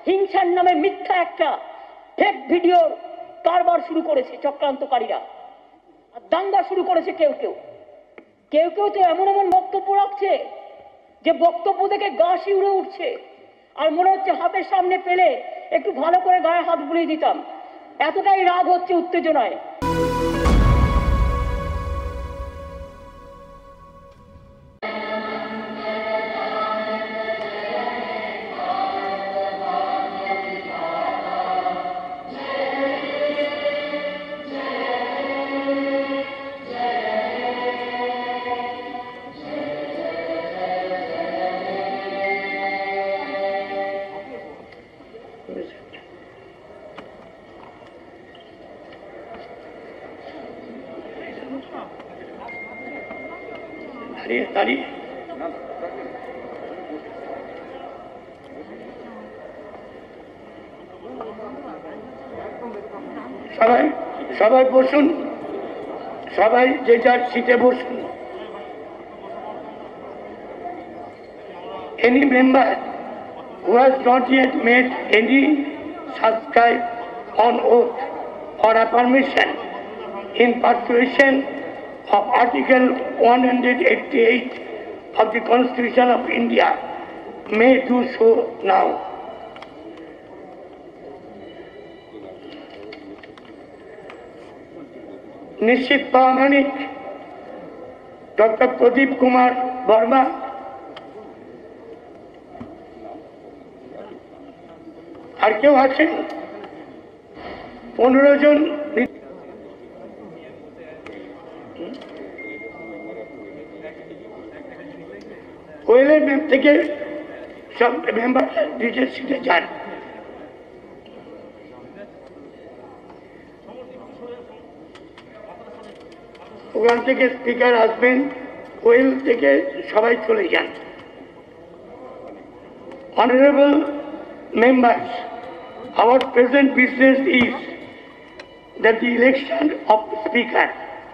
হিংসার নামে মিথ্যা একটা ফেক ভিডিও কারবার শুরু করেছে চক্রান্তকারীরা, আর দাঙ্গা শুরু করেছে কেউ কেউ। কেউ কেউ তো এমন এমন বক্তব্য রাখছে যে বক্তব্য থেকে গা শিউরে উঠছে, আর মনে হচ্ছে হাতের সামনে পেলে একটু ভালো করে গায়ে হাত বুলিয়ে দিতাম, এতটাই রাগ হচ্ছে উত্তেজনায়। সবাই বসুন, সবাই যে যার সিটে বসুন। Any member who has not yet made any subscribe on oath or a permission in pursuation of Article 188 of the Constitution of India may do so now. निश्चित प्रामाणिक डॉक्टर प्रदीप कुमार वर्मा, और क्यों आছেন 15 জন কোয়েলের ম্যাপ থেকে সব মেম্বার নিজের সিটে যান। ওখান থেকে স্পিকার আসবেন, কোয়েল থেকে সবাই চলে যান। Honorable members, our present business is that the election of the speaker.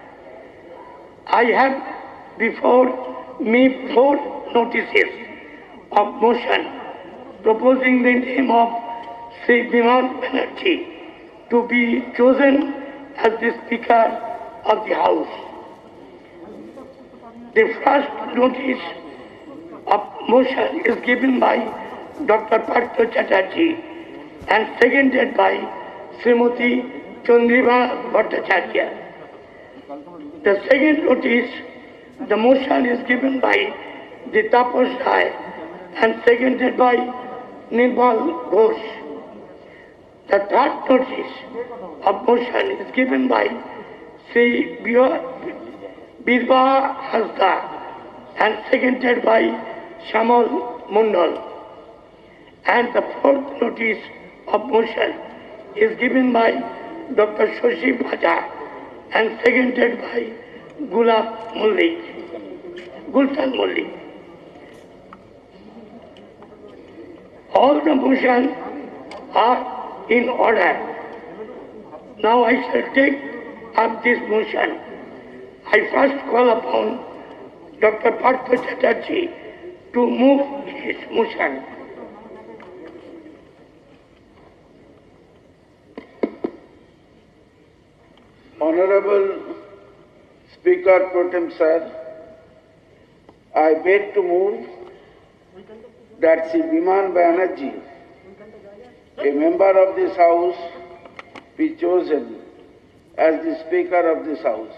I have before me 4 notices of motion proposing the name of Sri Biman Banerjee to be chosen as the Speaker of the House. The first notice of motion is given by Dr. Partho Chatterjee and seconded by Srimati Chandriba Bhattacharya. The second notice, the motion is given by the Tapas Rai and seconded by Nirmal Ghosh. The third notice of motion is given by Sri Birba Hasda and seconded by Shamal Mundal. And the fourth notice of motion is given by Dr. Shashi Bhaja and seconded by Gultan Mullik. All the motions are in order. Now I shall take up this motion. I first call upon Dr. Partho Chatterjee to move his motion. Honorable Speaker Pro Tem Sir, I beg to move that Sri Biman Banerjee, a member of this House, be chosen as the Speaker of this House.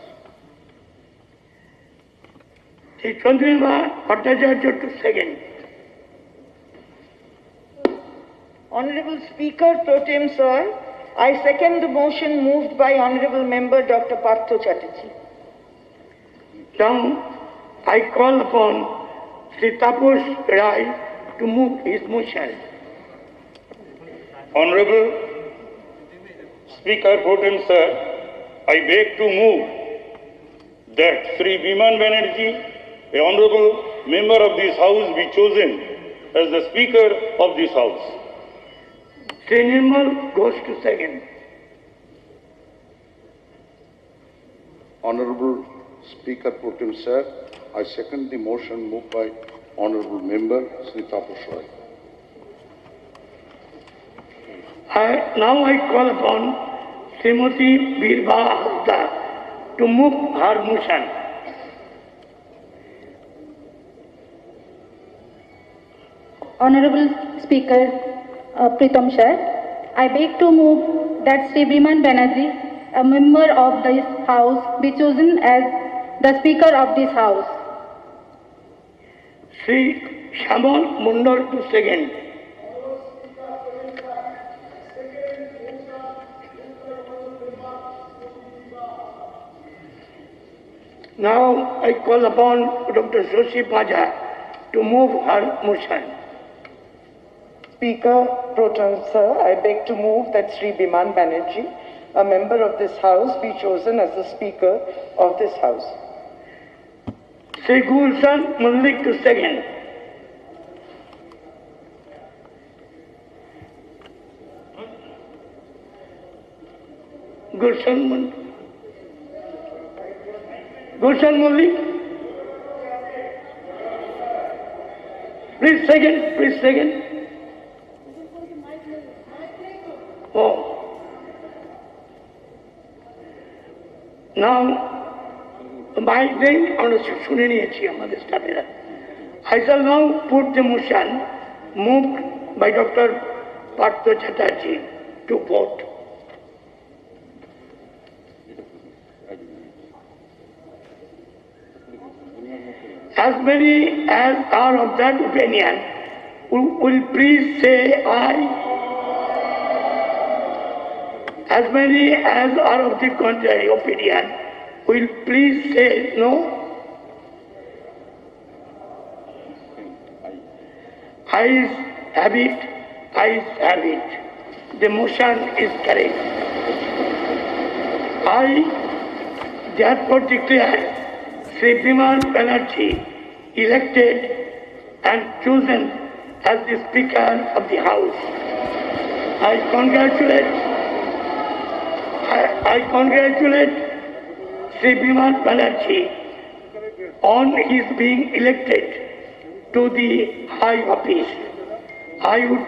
Sri Chandriba Bhattacharya to second. Honorable Speaker Pro Tem Sir, I second the motion moved by Honorable Member Dr. Partho Chatterjee. Now I call upon Sri Tapas Rai to move his motion. Honorable Speaker Pro Tem Sir, I beg to move that Sri Biman Banerjee, a honorable member of this House, be chosen as the Speaker of this House. Sri Nirmal goes to second. Honorable Speaker Pro Tem Sir, I second the motion moved by Honorable Member Sri Tapas Rai. Now I call upon Srimati Birba Hasda to move her motion. Honorable Speaker Pritam Shah, I beg to move that Sri Biman Banerjee, a member of this House, be chosen as the Speaker of this House. Sri Shamal Mundal to second. Now I call upon Dr. Joshi Paja to move her motion. Speaker Pro Tem, sir, I beg to move that Sri Biman Banerjee, a member of this House, be chosen as the Speaker of this House. Sri Gulshan Malik to second. Gulshan Malik. Please second. Oh. Now, by then, I shall now put the motion moved by Dr. Partha Chatterjee to vote. As many as are of that opinion will please say aye. As many as are of the contrary opinion will please say no. Ayes have it. The motion is carried. I therefore declare Sri Biman Banerjee elected and chosen as the Speaker of the House. I congratulate Sri Biman Banerjee on his being elected to the high office. I would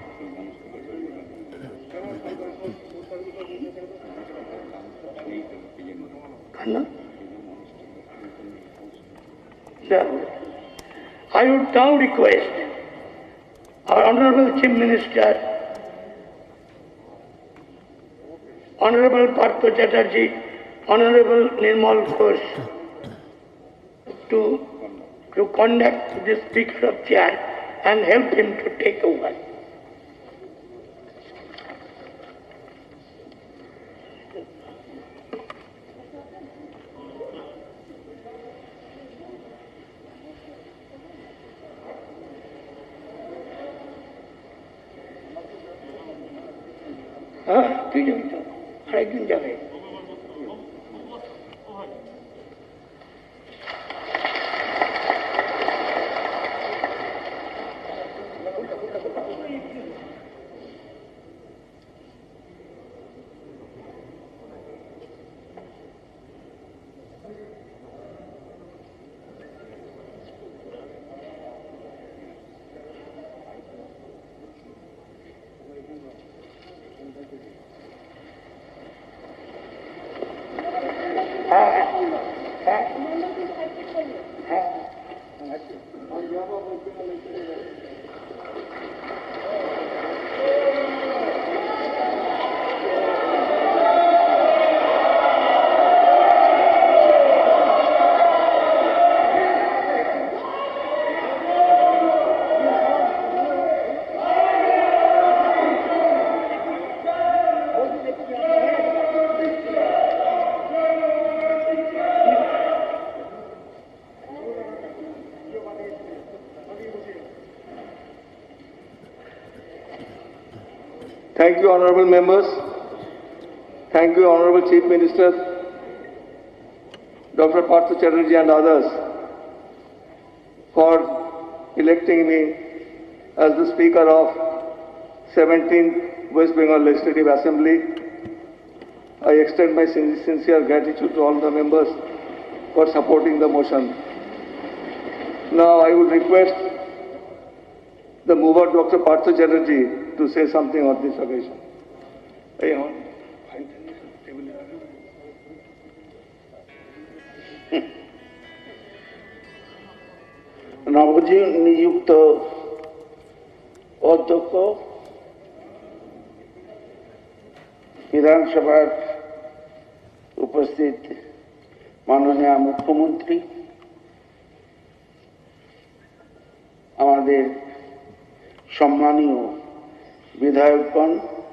now request our Honorable Chief Minister, Honorable Partha Chatterjee, Honorable Nirmal Ghosh to conduct the Speaker of Chair and help him to take over. তুই যাবি তো আরেকদিন যাবে Thank you, honorable members. Thank you, honorable Chief Minister, Dr. Partha Chatterjee and others for electing me as the Speaker of 17th West Bengal Legislative Assembly. I extend my sincere gratitude to all the members for supporting the motion. Now I would request the mover, Dr. Partha Chatterjee, to say something on this occasion. এই আমার টেবিলে নবনিযুক্ত অধ্যক্ষ, বিধানসভার উপস্থিত মাননীয় মুখ্যমন্ত্রী, আমাদের সম্মানীয় বিধায়কগণ,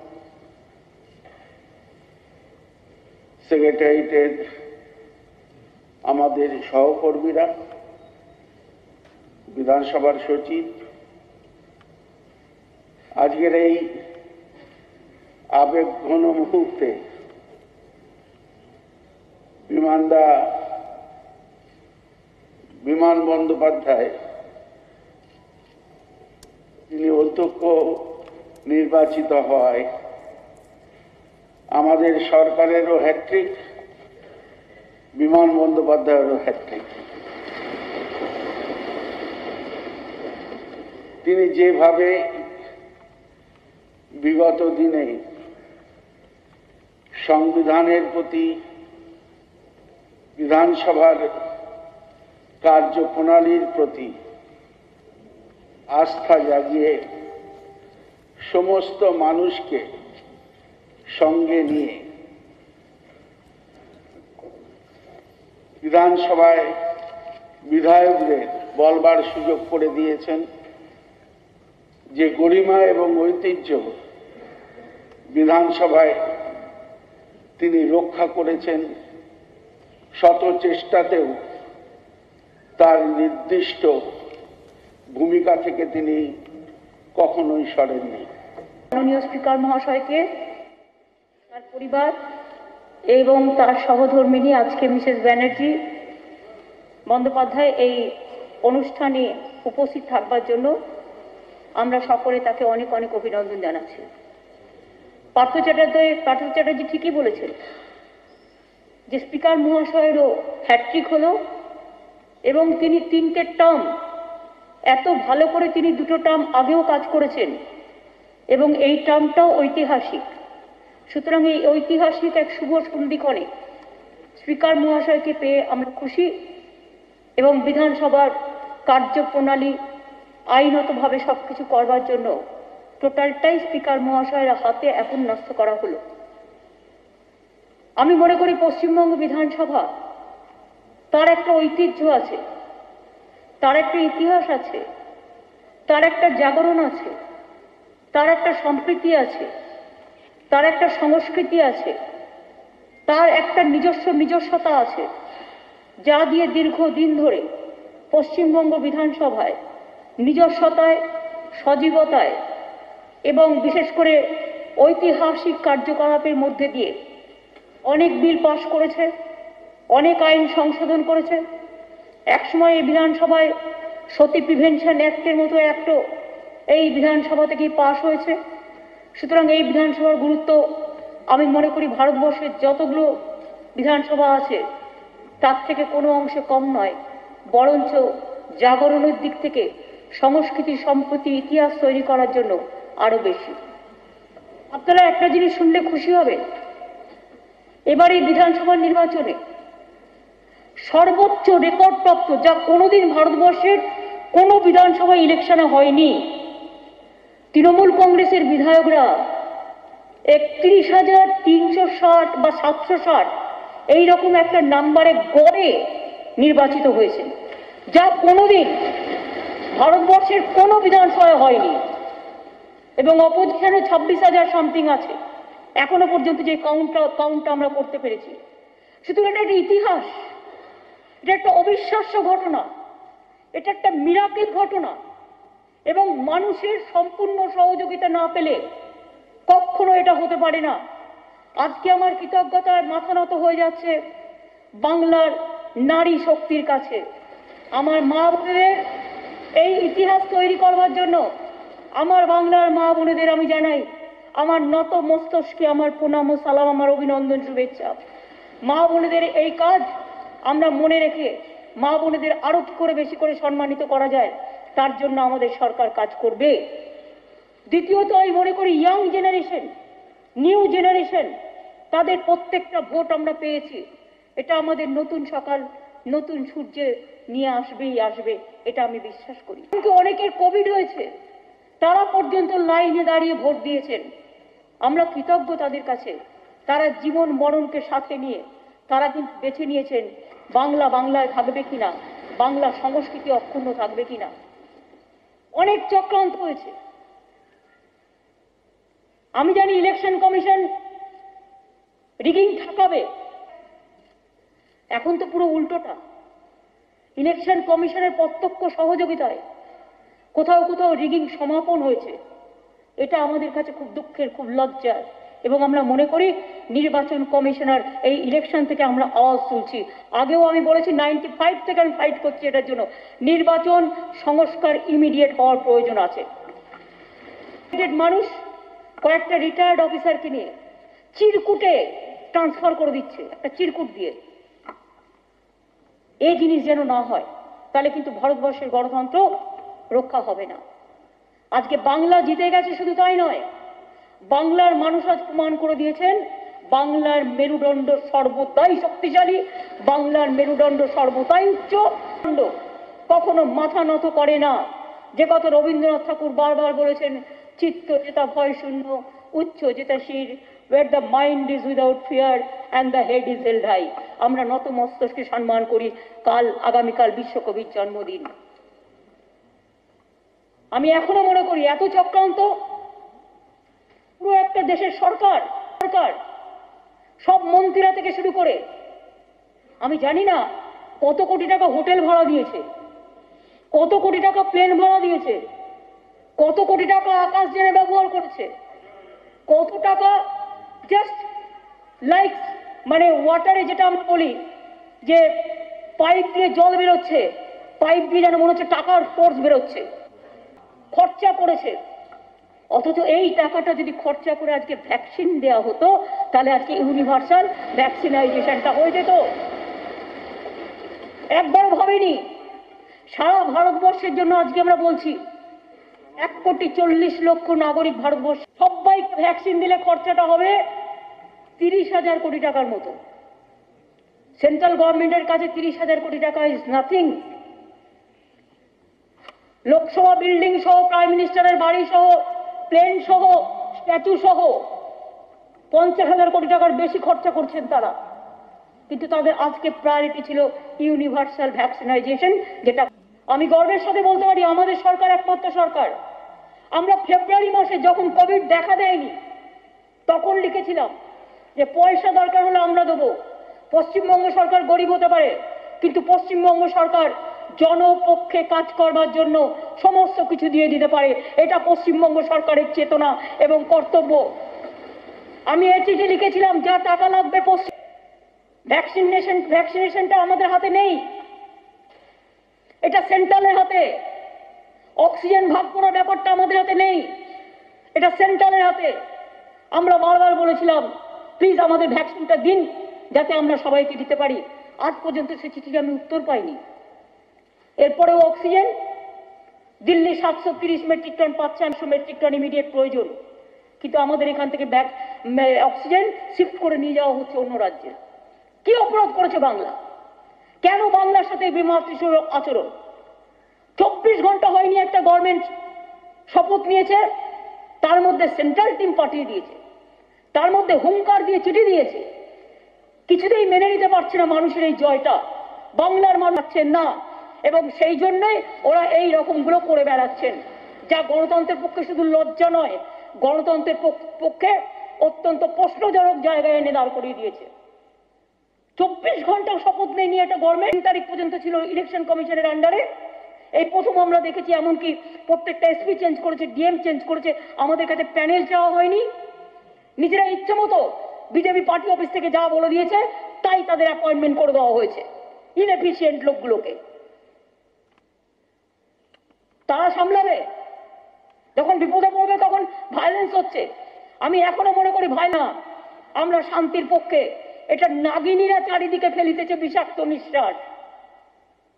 সেক্রেটারিয়েটের আমাদের সহকর্মীরা, বিধানসভার সচিব, আজকের এই আবেগঘন মুহূর্তে বিমান বন্দ্যোপাধ্যায় তিনি অধ্যক্ষ নির্বাচিত হয়, আমাদের সরকারেরও হ্যাট্রিক, বিমান বন্দ্যোপাধ্যায়েরও হ্যাট্রিক। তিনি যেভাবে বিগত দিনে সংবিধানের প্রতি, বিধানসভার কার্যপ্রণালীর প্রতি আস্থা জাগিয়ে সমস্ত মানুষকে সঙ্গে নিয়ে বিধানসভায় বিধায়কদের বলবার সুযোগ করে দিয়েছেন, যে গরিমা এবং ঐতিহ্য বিধানসভায় তিনি রক্ষা করেছেন, শত চেষ্টাতেও তার নির্দিষ্ট ভূমিকা থেকে তিনি কখনোই সরেননি। মাননীয় স্পিকার মহাশয়কে, তার পরিবার এবং তার সহধর্মিণী আজকে মিসেস ব্যানার্জি বন্দ্যোপাধ্যায় এই অনুষ্ঠানে উপস্থিত থাকবার জন্য আমরা সকলে তাকে অনেক অনেক অভিনন্দন জানাচ্ছি। পার্থ চ্যাটার্জি ঠিকই বলেছেন যে স্পিকার মহাশয়েরও হ্যাট্রিক হলো এবং তিনি 3টে টার্ম এত ভালো করে, তিনি 2টো টার্ম আগেও কাজ করেছেন এবং এই টার্মটাও ঐতিহাসিক। সুতরাং এই ঐতিহাসিক এক শুভ সন্ধিক্ষণে স্পিকার মহাশয়কে পেয়ে আমরা খুশি এবং বিধানসভার কার্যপ্রণালী আইনতভাবে সবকিছু করবার জন্য টোটালটাই স্পিকার মহাশয়ের হাতে এখন ন্যস্ত করা হলো। আমি মনে করি পশ্চিমবঙ্গ বিধানসভা, তার একটা ঐতিহ্য আছে, তার একটা ইতিহাস আছে, তার একটা জাগরণ আছে, তার একটা সম্প্রীতি আছে, তার একটা সংস্কৃতি আছে, তার একটা নিজস্বতা আছে, যা দিয়ে দীর্ঘদিন ধরে পশ্চিমবঙ্গ বিধানসভায় নিজস্বতায়, সজীবতায় এবং বিশেষ করে ঐতিহাসিক কার্যকলাপের মধ্যে দিয়ে অনেক বিল পাশ করেছে, অনেক আইন সংশোধন করেছে। একসময় এই বিধানসভায় সতী প্রিভেনশন অ্যাক্টের মতো অ্যাক্টও এই বিধানসভা থেকেই পাশ হয়েছে। সুতরাং এই বিধানসভার গুরুত্ব আমি মনে করি ভারতবর্ষের যতগুলো বিধানসভা আছে তার থেকে কোনো অংশে কম নয়, বরঞ্চ জাগরণের দিক থেকে সংস্কৃতি, সম্প্রতি, ইতিহাস তৈরি করার জন্য আরো বেশি। আপনারা একটা জিনিস শুনলে খুশি হবেন, এবার এই বিধানসভার নির্বাচনে সর্বোচ্চ রেকর্ডপ্রাপ্ত, যা কোনোদিন ভারতবর্ষের কোনো বিধানসভা ইলেকশনে হয়নি, তৃণমূল কংগ্রেসের বিধায়করা 31,360 বা 760 এইরকম একটা নাম্বারে গড়ে নির্বাচিত হয়েছে, যা কোনোদিন ভারতবর্ষের কোনো বিধানসভায় হয়নি। এবং অপোজিশনে 26,000 সামথিং আছে এখনো পর্যন্ত, যে কাউন্টটা আমরা করতে পেরেছি। সুতরাং এটা একটা ইতিহাস, এটা একটা অবিশ্বাস্য ঘটনা, এটা একটা মিরাকেল ঘটনা এবং মানুষের সম্পূর্ণ সহযোগিতা না পেলে কখনো এটা হতে পারে না। আজকে আমার কৃতজ্ঞতার মাথা নত হয়ে যাচ্ছে বাংলার নারী শক্তির কাছে। আমার মা বোনেদের এই ইতিহাস তৈরি করবার জন্য আমার বাংলার মা বোনেদের আমি জানাই আমার নত মস্তকে আমার প্রণাম ও সালাম, আমার অভিনন্দন, শুভেচ্ছা। মা বোনেদের এই কাজ আমরা মনে রেখে মা বোনেদের আরো কি করে বেশি করে সম্মানিত করা যায় তার জন্য আমাদের সরকার কাজ করবে। দ্বিতীয়ত আমি মনে করি ইয়াং জেনারেশন নিউ জেনারেশন, তাদের প্রত্যেকটা ভোট আমরা পেয়েছি। এটা আমাদের নতুন সকাল, নতুন সূর্যে নিয়ে আসবেই আসবে, এটা আমি বিশ্বাস করি। কিন্তু অনেকের কোভিড হয়েছে, তারা পর্যন্ত লাইনে দাঁড়িয়ে ভোট দিয়েছেন। আমরা কৃতজ্ঞ তাদের কাছে। তারা জীবন মরণকে সাথে নিয়ে তারা কিন্তু বেছে নিয়েছেন বাংলা বাংলায় থাকবে কিনা, বাংলা সংস্কৃতি অক্ষুণ্ণ থাকবে কিনা। অনেক চক্রান্ত হয়েছে। আমি জানি ইলেকশন কমিশন রিগিং ঠেকাবে, এখন তো পুরো উল্টোটা। ইলেকশন কমিশনের প্রত্যক্ষ সহযোগিতায় কোথাও কোথাও রিগিং সমাপন হয়েছে। এটা আমাদের কাছে খুব দুঃখের, খুব লজ্জার, এবং আমরা মনে করি নির্বাচন কমিশনার এই ইলেকশন থেকে আমরা আওয়াজ তুলছি। আগেও আমি বলেছি 95 থেকে আমি ফাইট করছি এটার জন্য। নির্বাচন সংস্কার ইমিডিয়েট হওয়ার প্রয়োজন আছে। মানুষ কয়েকটা রিটায়ার্ড অফিসারকে নিয়ে চিরকুটে ট্রান্সফার করে দিচ্ছে, একটা চিরকুট দিয়ে। এই জিনিস যেন না হয়, তাহলে কিন্তু ভারতবর্ষের গণতন্ত্র রক্ষা হবে না। আজকে বাংলা জিতে গেছে, শুধু তাই নয়, বাংলার মানুষ আজ প্রমাণ করে দিয়েছেন বাংলার মেরুদণ্ড সর্বদাই শক্তিশালী, বাংলার মেরুদণ্ড সর্বদাই উচ্চ, কখনো মাথা নত করে না। যে কথা রবীন্দ্রনাথ ঠাকুর বারবার বলেছেন, চিত্ত যেটা ভয় শূন্য, উচ্চ যেটা শির, where the mind is without fear and the head is held high। আমরা নত মস্তকে সম্মান করি। আগামীকাল বিশ্বকবির জন্মদিন। আমি এখনো মনে করি এত চক্রান্ত, পুরো একটা দেশের সরকার, সব মন্ত্রীরা থেকে শুরু করে, আমি জানি না কত কোটি টাকা হোটেল ভাড়া দিয়েছে, কত কোটি টাকা প্লেন ভাড়া দিয়েছে, কত কোটি টাকা আকাশ জেনে ব্যবহার করেছে, কত টাকা জাস্ট লাইক মানে ওয়াটারে, যেটা আমরা বলি যে পাইপ দিয়ে জল বেরোচ্ছে, পাইপ দিয়ে যেন মনে হচ্ছে টাকার ফোর্স বেরোচ্ছে, খরচা করেছে। অথচ এই টাকাটা যদি খরচা করে আজকে ভ্যাকসিন দেওয়া হতো, তাহলে আজকে ইউনিভার্সাল ভ্যাকসিনাইজেশনটা হয়ে যেত। একবারও ভাবেনি। সারা ভারতবর্ষের জন্য আজকে আমরা বলছি 1,40,00,000 নাগরিক ভারতবর্ষ, সবাইকে ভ্যাকসিন দিলে খরচাটা হবে 30,000 কোটি টাকার মতো। সেন্ট্রাল গভর্নমেন্টের কাছে 30,000 কোটি টাকা ইজ নাথিং। লোকসভা বিল্ডিং সহ, প্রাইম মিনিস্টারের বাড়ি সহ, প্লেন সহ, স্ট্যাচু সহ 50,000 কোটি টাকার বেশি খরচা করছেন তারা। কিন্তু তাদের আজকে প্রায়োরিটি ছিল ইউনিভার্সাল ভ্যাকসিনাইজেশন, যেটা আমি গর্বের সাথে বলতে পারি আমাদের সরকার একমাত্র সরকার। আমরা ফেব্রুয়ারি মাসে যখন কোভিড দেখা দেয়নি, তখন লিখেছিলাম যে পয়সা দরকার হলে আমরা দেবো। পশ্চিমবঙ্গ সরকার গরিব হতে পারে, কিন্তু পশ্চিমবঙ্গ সরকার জনপক্ষে কাজ করবার জন্য সমস্ত কিছু দিয়ে দিতে পারে। এটা পশ্চিমবঙ্গ সরকারের চেতনা এবং কর্তব্য। আমি এই চিঠি লিখেছিলাম, যা টাকা লাগবে ভ্যাকসিনেশনটা আমাদের হাতে নেই, এটা সেন্ট্রালের হাতে। অক্সিজেন ভাগ করার ব্যাপারটা আমাদের হাতে নেই, এটা সেন্ট্রালের হাতে। আমরা বারবার বলেছিলাম প্লিজ আমাদের ভ্যাকসিনটা দিন, যাতে আমরা সবাইকে দিতে পারি। আজ পর্যন্ত সে চিঠির আমি উত্তর পাইনি। এরপরেও অক্সিজেন দিল্লি 730 মেট্রিক টন পাচ্ছে, 100 মেট্রিক টন ইমিডিয়েট প্রয়োজন, কিন্তু আমাদের এখান থেকে অক্সিজেন শিফট করে নিয়ে যাওয়া হচ্ছে অন্য রাজ্যে। কি অপরাধ করেছে বাংলা? কেন বাংলার সাথে বিমাতৃসুর আচরণ? 24 ঘন্টা হয়নি একটা গভর্নমেন্ট শপথ নিয়েছে, তার মধ্যে সেন্ট্রাল টিম পাঠিয়ে দিয়েছে, তার মধ্যে হুঙ্কার দিয়ে চিঠি দিয়েছে। কিছুতেই মেনে নিতে পারছে না মানুষের এই জয়টা, বাংলার মানুষ পাচ্ছেন না, এবং সেই জন্যই ওরা এই রকমগুলো করে বেড়াচ্ছেন, যা গণতন্ত্রের পক্ষে শুধু লজ্জা নয়, গণতন্ত্রের পক্ষে অত্যন্ত প্রশ্নজনক জায়গায় এনে দাঁড় করিয়ে দিয়েছে। 24 ঘন্টা শপথ নেয়নি একটা গভর্নমেন্ট। 3 তারিখ পর্যন্ত ছিল ইলেকশন কমিশনের আন্ডারে। এই প্রথম আমরা দেখেছি, এমনকি প্রত্যেকটা এসপি চেঞ্জ করেছে, ডিএম চেঞ্জ করেছে, আমাদের কাছে প্যানেল চাওয়া হয়নি। নিজেরা ইচ্ছে মতো বিজেপি পার্টি অফিস থেকে যা বলে দিয়েছে তাই তাদের অ্যাপয়েন্টমেন্ট করে দেওয়া হয়েছে ইনএফিশিয়েন্ট লোকগুলোকে। তারা সামলাবে, যখন বিপদে পড়বে তখন ভায়োলেন্স হচ্ছে। আমি এখনো মনে করি ভাই না, আমরা শান্তির পক্ষে। এটা নাগিনীরা চারিদিকে ফেলিতেছে বিষাক্ত নিঃশ্বাস,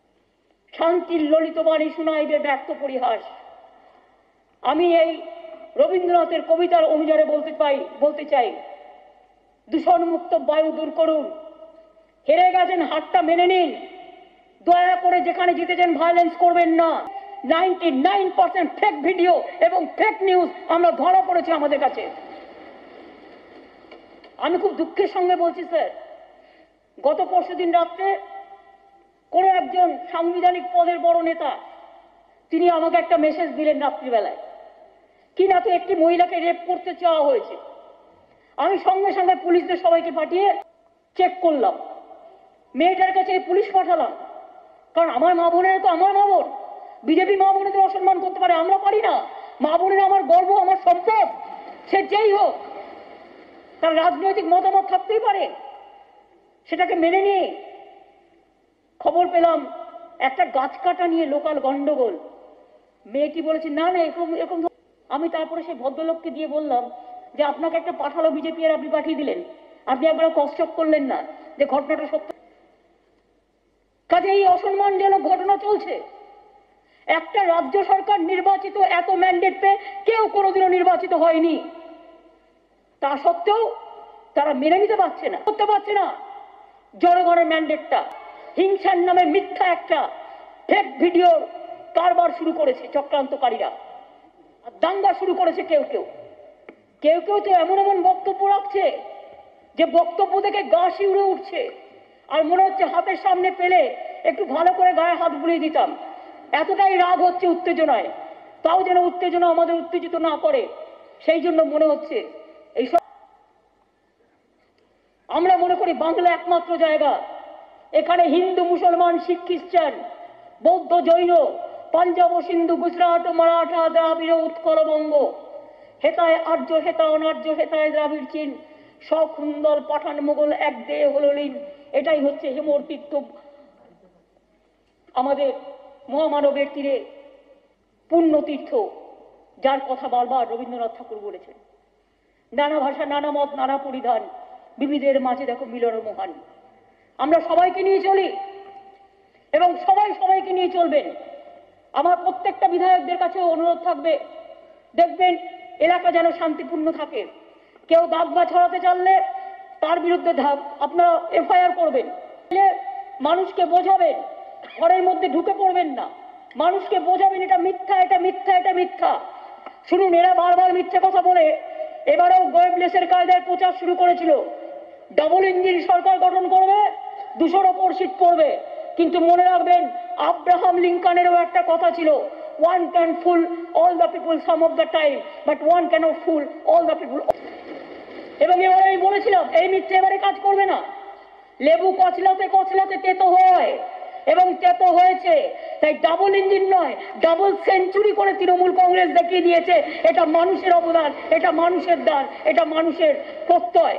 শান্তির ললিত বাণী শুনাইবে ব্যর্থ পরিহাস। আমি এই রবীন্দ্রনাথের কবিতার অনুযায়ী বলতে চাই, দূষণমুক্ত বায়ু দূর করুন। হেরে গেছেন, হারটা মেনে নিন। দয়া করে যেখানে জিতেছেন ভায়োলেন্স করবেন না। 99% ফেক ভিডিও এবং ফেক নিউজ আমরা ধরা পড়েছে আমাদের কাছে। আমি খুব দুঃখের সঙ্গে বলছি স্যার, গত পরশুদিন রাত্রে কোনো একজন সাংবিধানিক পদের বড় নেতা তিনি আমাকে একটা মেসেজ দিলেন রাত্রিবেলায়, কিনা তো একটি মহিলাকে রেপ করতে চাওয়া হয়েছে। আমি সঙ্গে সঙ্গে পুলিশদের সবাইকে পাঠিয়ে চেক করলাম, মেয়েটার কাছে পুলিশ পাঠালাম। কারণ আমার মা বোনেরা তো আমার মা বোন, বিজেপি মা বোনেদের অসম্মান করতে পারে, আমরা পারি না। মা বোনেরা আমার গর্ব, আমার সম্পদ। সে যেই হোক, তার রাজনৈতিক মতামত থাকতেই পারে, সেটাকে মেনে নিয়ে খবর পেলাম একটা গাছ কাটা নিয়ে লোকাল গন্ডগোল। মেয়েটি বলেছে না না এরকম এরকম। আমি তারপরে সেই ভদ্রলোককে দিয়ে বললাম যে আপনাকে একটা পাঠালো বিজেপি আর আপনি পাঠিয়ে দিলেন, আপনি একবার কষ্ট করলেন না যে ঘটনাটা সত্য। কাজে এই অসম্মানজনক ঘটনা চলছে। একটা রাজ্য সরকার নির্বাচিত, এত ম্যান্ডেট পেয়ে কেউ কোনোদিনও নির্বাচিত হয়নি, তা সত্ত্বেও তারা মেনে নিতে পারছে না, করতে পারছে না জনগণের ম্যান্ডেটটা। হিংসার নামে মিথ্যা একটা ফেক ভিডিও কারবার শুরু করেছে চক্রান্তকারীরা, আর দাঙ্গা শুরু করেছে কেউ কেউ তো এমন এমন বক্তব্য রাখছে যে বক্তব্য থেকে গা শিউরে উঠছে, আর মনে হচ্ছে হাতের সামনে পেলে একটু ভালো করে গায়ে হাত বুলিয়ে দিতাম। এতটাই রাগ হচ্ছে উত্তেজনায়, তাও যেন উত্তেজনা আমাদের উত্তেজিত না করে, সেই জন্য মনে হচ্ছে এইসব। আমরা মনে করি বাংলা একমাত্র জায়গা, এখানে হিন্দু, মুসলমান, শিখ, খ্রিস্টান, বৌদ্ধ, জৈন, পাঞ্জাব, সিন্ধু, গুজরাট, মারাঠা, দ্রাবিড়, উৎকল, বঙ্গ, হেতায় আর্য, হেতা অনার্য, হেতায় দ্রাবিড়, চীন, সখুন্দল, পাঠান, মোগল, এক দেহ হল লীন। এটাই হচ্ছে হেমর তীর্থ, আমাদের মহামানবের তীরে পুণ্য তীর্থ, যার কথা বারবার রবীন্দ্রনাথ ঠাকুর বলেছেন। নানা ভাষা, নানা মত, নানা পরিধান, বিবিধের মাঝে দেখো মিলন মহান। আমরা সবাইকে নিয়ে চলি এবং সবাই সবাইকে নিয়ে চলবেন। আমার প্রত্যেকটা বিধায়কদের কাছে অনুরোধ থাকবে, দেখবেন এলাকা যেন শান্তিপূর্ণ থাকে। কেউ দাগবা ছড়াতে চাইলে তার বিরুদ্ধে আপনারা এফআইআর করবেন, মানুষকে বোঝাবেন, ঘরের মধ্যে ঢুকে পড়বেন না, মানুষকে বোঝাবেন এটা মিথ্যা, এটা মিথ্যা, এটা মিথ্যা। শুনুন, এরা বারবার মিথ্যে কথা বলে এবারেও গোয়েবলেসের কায়দায় প্রচার শুরু করেছিল, ডাবল ইঞ্জিন সরকার গঠন করবে, 200-র ওপর সিট পড়বে। কিন্তু মনে রাখবেন, আব্রাহাম লিঙ্কনেরও একটা কথা ছিল, one can fool all the people some of the time, but one cannot fool all the people. এবং এবারে আমি বলেছিলাম এই মিথ্যে এবারে কাজ করবে না। লেবু কচলাতে কচলাতে তেতো হয়, এবং তেতো হয়েছে, তাই ডাবল ইঞ্জিন নয়, ডাবল সেঞ্চুরি করে তৃণমূল কংগ্রেস দেখিয়ে দিয়েছে এটা মানুষের অবদান, এটা মানুষের দান, এটা মানুষের প্রত্যয়।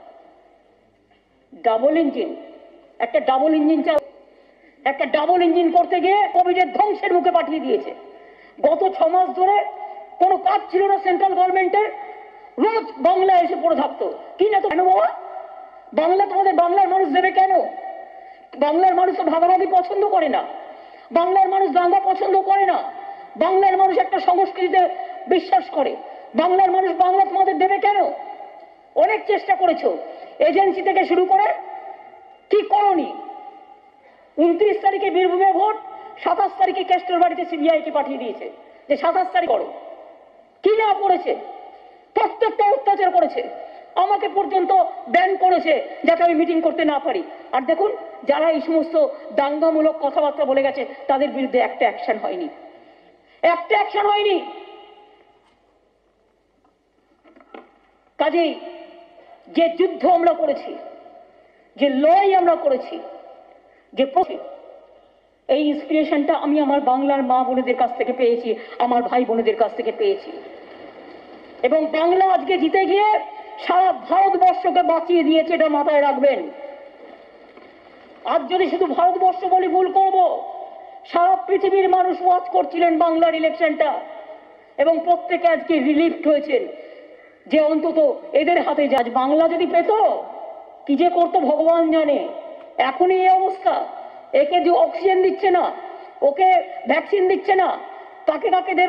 ডাবল ইঞ্জিন, একটা ডাবল ইঞ্জিন একটা ডাবল ইঞ্জিন করতে গিয়ে কোভিডের ধ্বংসের মুখে পাঠিয়ে দিয়েছে। গত 6 মাস ধরে কোনো কাজ ছিল না সেন্ট্রাল গভর্নমেন্টের, রোজ বাংলা এসে পড়ে থাকতো। কি না তো কেন বাবা, বাংলা তোমাদের বাংলার মানুষ দেবে কেন? বাংলার মানুষ তো ভাগাভাগি পছন্দ করে না, বাংলার মানুষ দাঙ্গা পছন্দ করে না, বাংলার মানুষ একটা সংস্কৃতিতে বিশ্বাস করে। বাংলার মানুষ বাংলা তোমাদের দেবে কেন? অনেক চেষ্টা করেছো, এজেন্সি থেকে শুরু করে কি করনি। 29 তারিখে বীরভূমে ভোট, 27 তারিখে কেষ্টর বাড়িতে সিবিআইকে পাঠিয়ে দিয়েছে যে 27 তারিখ করো। কি না করেছে, প্রত্যেকটা অত্যাচার করেছে, আমাকে পর্যন্ত ব্যান করেছে যাতে আমি মিটিং করতে না পারি। আর দেখুন, যারা এই সমস্ত দাঙ্গামূলক কথাবার্তা বলে গেছে তাদের বিরুদ্ধে একটা অ্যাকশন হয়নি, একটা অ্যাকশন হয়নি। কাজেই যে যুদ্ধ আমরা করেছি, যে লড়াই আমরা করেছি, যে এই ইন্সপিরেশনটা আমি আমার বাংলার মা বোনেদের কাছ থেকে পেয়েছি, আমার ভাই বোনেদের কাছ থেকে পেয়েছি। এবং বাংলা আজকে জিতে গিয়ে সারা ভারতবর্ষকে বাঁচিয়ে দিয়েছে, এটা মাথায় রাখবেন। আজ যদি শুধু ভারতবর্ষ বলি ভুল করব, সারা পৃথিবীর মানুষ ওয়াচ করছিলেন বাংলার ইলেকশনটা, এবং প্রত্যেকে আজকে রিলিফড হয়েছেন যে অন্তত এদের হাতে আজ বাংলা যদি পেত কি যে করতো ভগবান জানে। এখনই এই অবস্থা, একে যে অক্সিজেন দিচ্ছে না, ওকে ভ্যাকসিন দিচ্ছে না, তাকে কাকে দেবে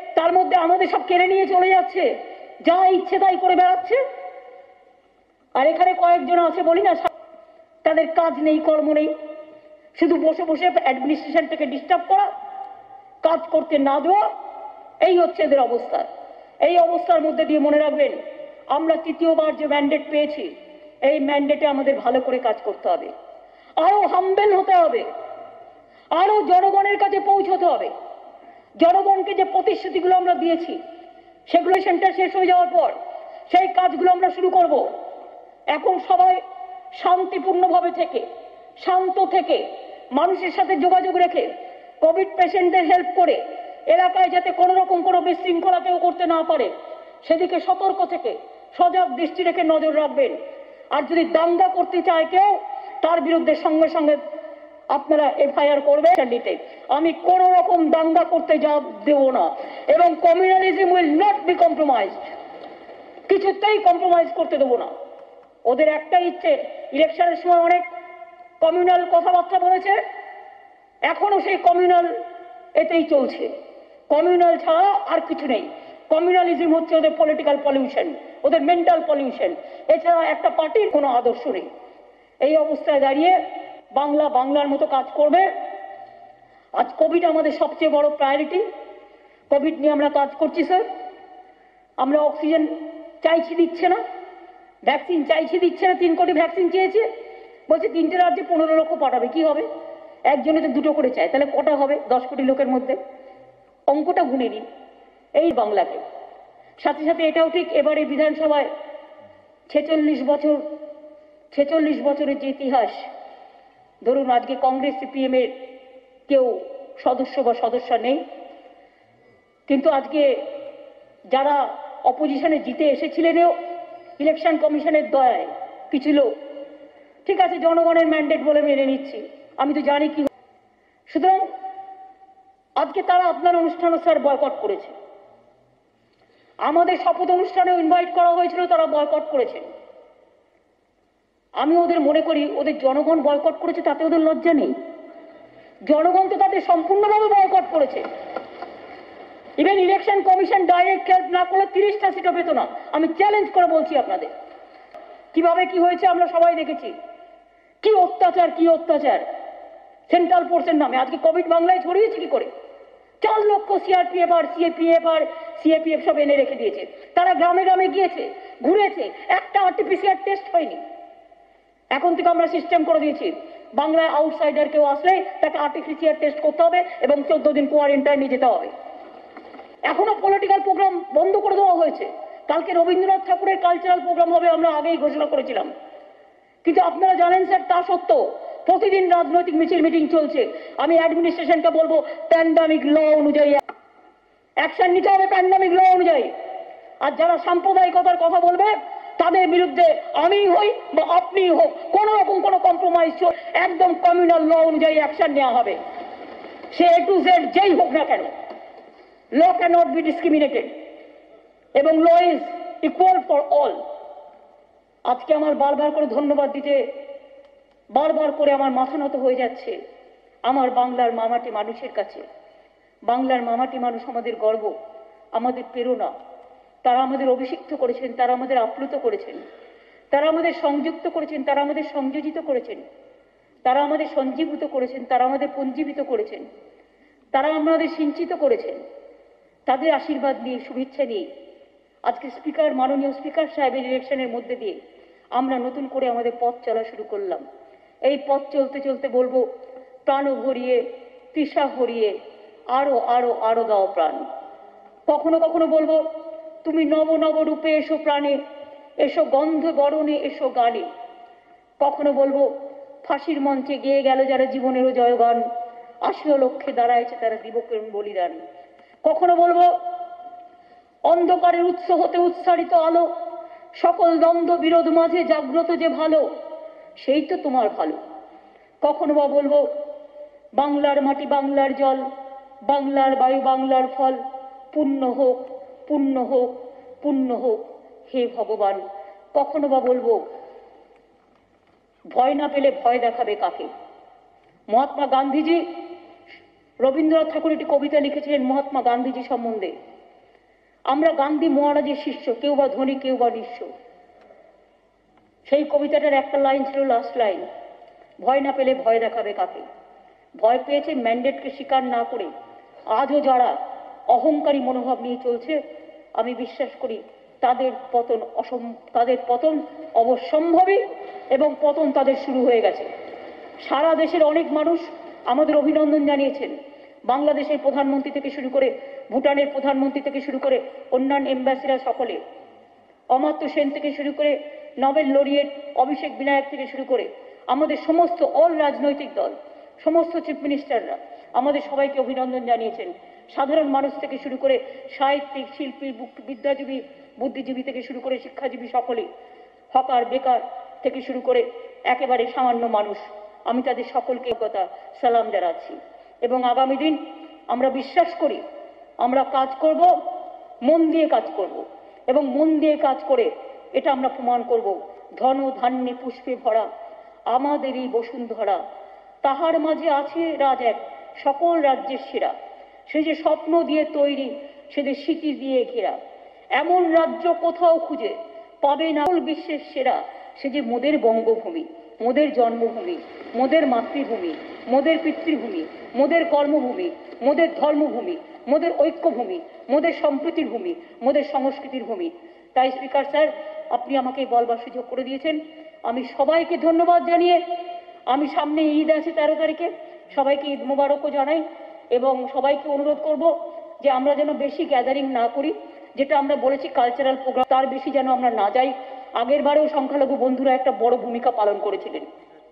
তার মধ্যে আমাদের সব কেড়ে নিয়ে চলে যাচ্ছে, যা ইচ্ছে তাই করে বেড়াচ্ছে। আর এখানে কয়েকজন আছে বলি না, তাদের কাজ নেই, কর্ম নেই, শুধু বসে বসে অ্যাডমিনিস্ট্রেশনটাকে ডিস্টার্ব করা, কাজ করতে না দেওয়া, এই হচ্ছে এদের অবস্থা। এই অবস্থার মধ্যে দিয়ে মনে রাখবেন, আমরা তৃতীয়বার যে ম্যান্ডেট পেয়েছি, এই ম্যান্ডেটে আমাদের ভালো করে কাজ করতে হবে, আরো হাম্বেল হতে হবে, আরো জনগণের কাছে পৌঁছতে হবে। জনগণকে যে প্রতিশ্রুতিগুলো আমরা দিয়েছি, সেগুলো সেন্টার শেষ হয়ে যাওয়ার পর সেই কাজগুলো আমরা শুরু করব। এখন সবাই শান্তিপূর্ণভাবে থেকে, শান্ত থেকে, মানুষের সাথে যোগাযোগ রেখে, কোভিড পেশেন্টদের হেল্প করে, এলাকায় যাতে কোনো রকম কোনো বিশৃঙ্খলা কেউ করতে না পারে সেদিকে সতর্ক থেকে সজাগ দৃষ্টি রেখে নজর রাখবেন। আর যদি দাঙ্গা করতে চায় কেউ, তার বিরুদ্ধে সঙ্গে সঙ্গে আপনারা এফআইআর করবেন। আমি কোন রকম দাঙ্গা করতে দেব না, এবং communalism will not be compromised, কিছুতেই কম্প্রোমাইজ করতে দেবো না। ওদের একটাই ইচ্ছে, ইলেকশনের সময় অনেক কমিউনাল কথাবার্তা বলেছে, এখনো সেই কমিউনাল এতেই চলছে। কমিউনাল ছাড়া আর কিছু নেই। কমিউনালিজম হচ্ছে ওদের পলিটিক্যাল পলিউশন, ওদের মেন্টাল পলিউশন, এছাড়া একটা পার্টির কোনো আদর্শ নেই। এই অবস্থায় দাঁড়িয়ে বাংলা বাংলার মতো কাজ করবে। আজ কোভিড আমাদের সবচেয়ে বড় প্রায়োরিটি, কোভিড নিয়ে আমরা কাজ করছি স্যার। আমরা অক্সিজেন চাইছি, দিচ্ছে না, ভ্যাকসিন চাইছি, দিচ্ছে না। 3 কোটি ভ্যাকসিন চেয়েছে, বলছে 3টে রাজ্যে 15 লক্ষ পাঠাবে, কি হবে? একজনে তো 2টো করে চায়, তাহলে কটা হবে 10 কোটি লোকের মধ্যে? অঙ্কটা গুনে নিন এই বাংলাকে। সাথে সাথে এটাও ঠিক, এবারে বিধানসভায় 46 বছরের যে ইতিহাস, ধরুন আজকে কংগ্রেস সিপিএম এর কেউ সদস্য বা সদস্য নেই, কিন্তু আজকে যারা অপোজিশনে জিতে এসেছিলেনও ইলেকশন কমিশনের দয়ায় কিছু লোক, ঠিক আছে জনগণের ম্যান্ডেট বলে মেনে নিচ্ছি, আমি তো জানি কি। সুতরাং আজকে তারা আপনার অনুষ্ঠানও স্যার বয়কট করেছে। আমাদের শপথ অনুষ্ঠানেও ইনভাইট করা হয়েছিল, তারা বয়কট করেছেন। আমি ওদের মনে করি, ওদের জনগণ বয়কট করেছে তাতে ওদের লজ্জা নেই। জনগণ তো তাদের সম্পূর্ণভাবে বয়কট করেছে। Even election commission direct help না করলে 30টা সিটও পেত না। আমি চ্যালেঞ্জ করে বলছি আপনাদের, কিভাবে কি হয়েছে আমরা সবাই দেখেছি। কি অত্যাচার, কি অত্যাচার সেন্ট্রাল ফোর্সের নামে। আজকে কোভিড বাংলায় ছড়িয়েছে কি করে? 4 লক্ষ সিআরপিএফ আর সিএপিএফ সব এনে রেখে দিয়েছে। তারা গ্রামে গ্রামে গিয়েছে, ঘুরেছে, একটা আরটিপিসিআর টেস্ট হয়নি। এখন থেকে আমরা সিস্টেম করে দিয়েছি, বাংলায় আউটসাইডার কেউ আসলে তাকে আরটিপিসিআর টেস্ট করতে হবে এবং 14 দিন কোয়ারেন্টাইনে যেতে হবে। এখনো পলিটিক্যাল প্রোগ্রাম বন্ধ করে দেওয়া হয়েছে। কালকে রবীন্দ্রনাথ ঠাকুরের কালচারাল প্রোগ্রাম হবে, আমরা আগেই ঘোষণা করেছিলাম। কিন্তু আপনারা জানেন স্যার, তা সত্ত্বেও প্রতিদিন রাজনৈতিক মিছিল মিটিং চলছে। আমি অ্যাডমিনিস্ট্রেশনকে বলবো, প্যান্ডামিক ল অনুযায়ী অ্যাকশন নিতে হবে, প্যান্ডামিক ল অনুযায়ী। আর যারা সাম্প্রদায়িকতার কথা বলবে তাদের বিরুদ্ধে আমি হই বা আপনি হোক, কোন রকম কোনো কম্প্রোমাইজ, একদম কমিউনাল ল অনুযায়ী অ্যাকশন নেওয়া হবে। সে A to Z যেই হোক না কেন, ল ক্যানট বি ডিসক্রিমিনেটেড এবং law is equal for all. আজকে আমার বারবার করে ধন্যবাদ দিতে, বারবার করে আমার মাথা নত হয়ে যাচ্ছে আমার বাংলার মামাটি মানুষের কাছে। বাংলার মামাটি মানুষ আমাদের গর্ব, আমাদের প্রেরণা। তারা আমাদের অভিষিক্ত করেছেন, তারা আমাদের আপ্লুত করেছেন, তারা আমাদের সংযুক্ত করেছেন, তারা আমাদের সংযোজিত করেছেন, তারা আমাদের সঞ্জীবিত করেছেন, তারা আমাদের পুঞ্জীবিত করেছেন, তারা আমাদের সিঞ্চিত করেছেন। তাদের আশীর্বাদ নিয়ে, শুভেচ্ছা নিয়ে আজকে স্পিকার, মাননীয় স্পিকার সাহেবের ইলেকশনের মধ্যে দিয়ে আমরা নতুন করে আমাদের পথ চলা শুরু করলাম। এই পথ চলতে চলতে বলবো, প্রাণ ভরিয়ে, তৃষা ভরিয়ে আরো আরো আরো দাও প্রাণ। কখনো কখনো বলবো, তুমি নব নব রূপে এসো প্রাণে, এসো গন্ধ বরণে, এসো গানে। কখনো বলবো, ফাঁসির মঞ্চে গেয়ে গেল যারা জীবনেরও জয়গান, আসিও লক্ষ্যে দাঁড়াইছে তারা দিবকের বলিদান। কখনো বলবো, অন্ধকারের উৎস হতে উৎসারিত আলো, সকল দ্বন্দ্ব বিরোধ মাঝে জাগ্রত যে ভালো, সেই তো তোমার ভালো। কখনো বা বলবো, বাংলার মাটি বাংলার জল, বাংলার বায়ু বাংলার ফল, পুণ্য হোক পুণ্য হোক পুণ্য হোক হে ভগবান। কখনো বা বলবো, ভয় না পেলে ভয় দেখাবে কাকে। মহাত্মা গান্ধীজি, রবীন্দ্রনাথ ঠাকুর একটি কবিতা লিখেছিলেন মহাত্মা গান্ধীজি সম্বন্ধে। আমরা গান্ধী মহারাজের শিষ্য, কেউ বা ধনী কেউ বা নিঃস্ব। সেই কবিতাটার একটা লাইন ছিল, লাস্ট লাইন, ভয় না পেলে ভয় দেখাবে কাকে। ভয় পেয়েছে ম্যান্ডেটকে স্বীকার না করে আজও যারা অহংকারী মনোভাব নিয়ে চলছে, আমি বিশ্বাস করি তাদের পতন অবশ্যম্ভাবী এবং পতন তাদের শুরু হয়ে গেছে। সারা দেশের অনেক মানুষ আমাদের অভিনন্দন জানিয়েছেন, বাংলাদেশের প্রধানমন্ত্রী থেকে শুরু করে, ভুটানের প্রধানমন্ত্রী থেকে শুরু করে অন্যান্য এম্বাসিরা সকলে, অমাত্য সেন থেকে শুরু করে নোবেল লরিয়েট অভিষেক বিনায়ক থেকে শুরু করে আমাদের সমস্ত অল রাজনৈতিক দল, সমস্ত চিফ মিনিস্টাররা আমাদের সবাইকে অভিনন্দন জানিয়েছেন। সাধারণ মানুষ থেকে শুরু করে সাহিত্যিক, শিল্পী, বিদ্যাজীবী, বুদ্ধিজীবী থেকে শুরু করে শিক্ষাজীবী সকলে, হকার, বেকার থেকে শুরু করে একেবারে সামান্য মানুষ, আমি তাদের সকলকে কথা সালাম জানাচ্ছি। এবং আগামী দিন আমরা বিশ্বাস করি, আমরা কাজ করব, মন দিয়ে কাজ করব, এবং মন দিয়ে কাজ করে এটা আমরা প্রমাণ করব, ধন ধান্যে পুষ্পে ভরা আমাদের এই বসুন্ধরা, তাহার মাঝে আছে রাজ এক সকল রাজ্যের সেরা, সে যে স্বপ্ন দিয়ে তৈরি, সে যে স্মৃতি দিয়ে ঘেরা, এমন রাজ্য কোথাও খুঁজে পাবে না বিশ্বের সেরা, সে যে মোদের বঙ্গভূমি, মোদের জন্মভূমি, মোদের মাতৃভূমি, মোদের পিতৃভূমি, মোদের কর্মভূমি, মোদের ধর্মভূমি, মোদের ঐক্যভূমি, মোদের সম্প্রীতির ভূমি, মোদের সংস্কৃতির ভূমি। তাই স্পিকার স্যার, আপনি আমাকে বলবার সুযোগ করে দিয়েছেন। আমি সবাইকে ধন্যবাদ জানিয়ে, আমি সামনে ঈদ আছে 13 তারিখে, সবাইকে ঈদ মোবারকও জানাই এবং সবাইকে অনুরোধ করব যে আমরা যেন বেশি গ্যাদারিং না করি, যেটা আমরা বলেছি কালচারাল প্রোগ্রাম, তার বেশি যেন আমরা না যাই। আগের বারেও সংখ্যালঘু বন্ধুরা একটা বড় ভূমিকা পালন করেছিলেন।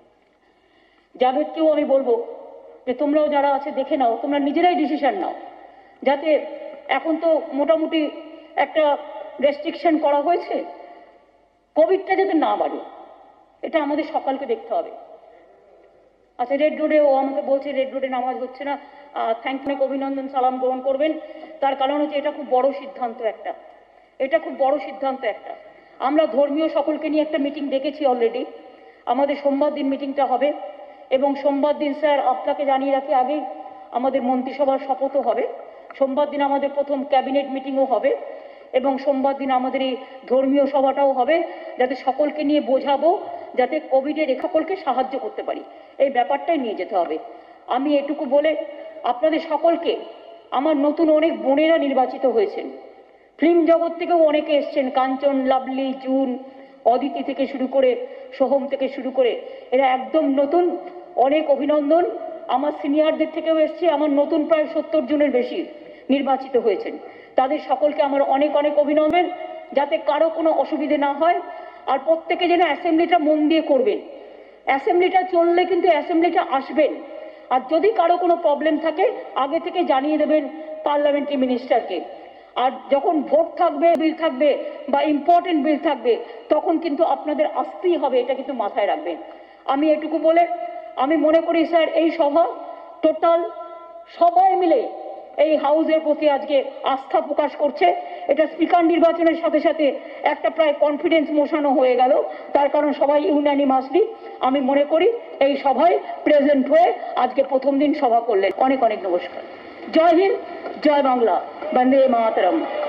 জাভেদকেও আমি বলবো যে তোমরাও যারা আছে দেখে নাও, তোমরা নিজেরাই ডিসিশন নাও, যাতে এখন তো মোটামুটি একটা রেস্ট্রিকশন করা হয়েছে, কোভিডটা যাতে না বাড়ে, এটা আমাদের সকালকে দেখতে হবে। আচ্ছা, রেড রোডে ও আমাকে বলছে রেড রোডে নামাজ হচ্ছে না, থ্যাংক ইউ, অভিনন্দন সালাম গ্রহণ করবেন। তার কারণ হচ্ছে এটা খুব বড় সিদ্ধান্ত একটা, এটা খুব বড় সিদ্ধান্ত একটা। আমরা ধর্মীয় সকলকে নিয়ে একটা মিটিং ডেকেছি অলরেডি, আমাদের সোমবার দিন মিটিংটা হবে এবং সোমবার দিন স্যার আপনাকে জানিয়ে রাখি আগেই আমাদের মন্ত্রিসভার শপথও হবে, সোমবার দিন আমাদের প্রথম ক্যাবিনেট মিটিংও হবে এবং সোমবার দিন আমাদের এই ধর্মীয় সভাটাও হবে, যাতে সকলকে নিয়ে বোঝাবো, যাতে কোভিডের সকলকে সাহায্য করতে পারি, এই ব্যাপারটাই নিয়ে যেতে হবে। আমি এটুকু বলে আপনাদের সকলকে, আমার নতুন অনেক বোনেরা নির্বাচিত হয়েছেন, ফিল্ম জগৎ থেকেও অনেকে এসছেন, কাঞ্চন, লাভলি, জুন, অদিতি থেকে শুরু করে, সোহম থেকে শুরু করে, এরা একদম নতুন, অনেক অভিনন্দন। আমার সিনিয়রদের থেকেও এসছে, আমার নতুন প্রায় 70 জনের বেশি নির্বাচিত হয়েছেন, তাদের সকলকে আমার অনেক অনেক অভিনন্দন, যাতে কারো কোনো অসুবিধে না হয়। আর প্রত্যেকে যেন অ্যাসেম্বলিটা মন দিয়ে করবেন, অ্যাসেম্বলিটা চললে কিন্তু অ্যাসেম্বলিটা আসবেন, আর যদি কারো কোনো প্রবলেম থাকে আগে থেকে জানিয়ে দেবেন পার্লামেন্টারি মিনিস্টারকে। আর যখন ভোট থাকবে, বিল থাকবে বা ইম্পর্টেন্ট বিল থাকবে, তখন কিন্তু আপনাদের আসতেই হবে, এটা কিন্তু মাথায় রাখবেন। আমি এটুকু বলে আমি মনে করি স্যার, এই সভা টোটাল সবাই মিলে এই হাউসের প্রতি আজকে আস্থা প্রকাশ করছে। এটা স্পিকার নির্বাচনের সাথে সাথে একটা প্রায় কনফিডেন্স মোশনও হয়ে গেল, তার কারণ সবাই ইউনানিমাসলি আমি মনে করি এই সভায় প্রেজেন্ট হয়ে আজকে প্রথম দিন সভা করলেন। অনেক অনেক নমস্কার। জয় হিন্দ, জয় বাংলা, বন্দে মাতরম।